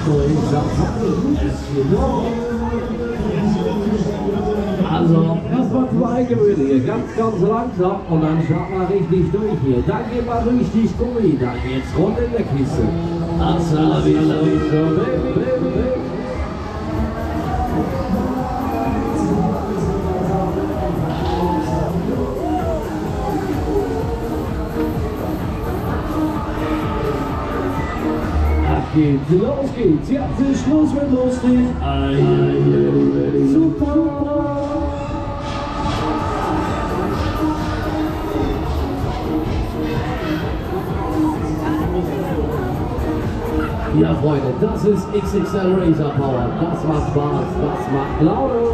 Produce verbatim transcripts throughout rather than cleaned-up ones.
Also, das war zu eingewöhnlich. Ganz, ganz langsam und dann schaut man richtig durch hier. Dann geht man richtig Gummi. Dann geht's rund in der Kiste. Hasta la vista, baby, baby, baby. Geht's, los geht's, jetzt ist Schluss, wenn losgeht. Are you ready? Super! Ja, Freunde, das ist X X L Razor Power. Das macht Spaß, das macht Laune.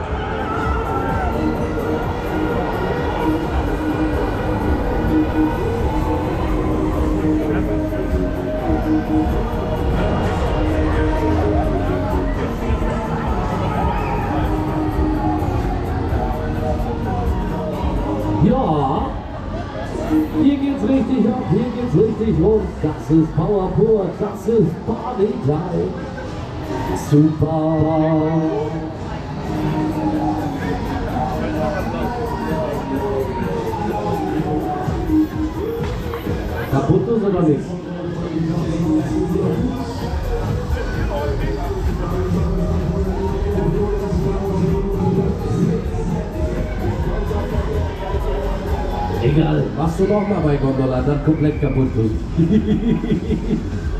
Ja, hier geht's richtig ab, hier geht's richtig rund. Das ist Power pur, das ist Party Time. Super. Kaputt ist oder nicht? Egal, machst du noch mal bei Gondola, dann komplett kaputt ist.